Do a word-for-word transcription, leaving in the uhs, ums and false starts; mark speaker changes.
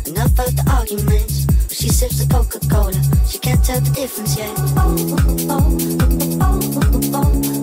Speaker 1: Enough of the arguments. She sips the Coca-Cola. She can't tell the difference yet. Oh, oh, oh, oh, oh, oh, oh.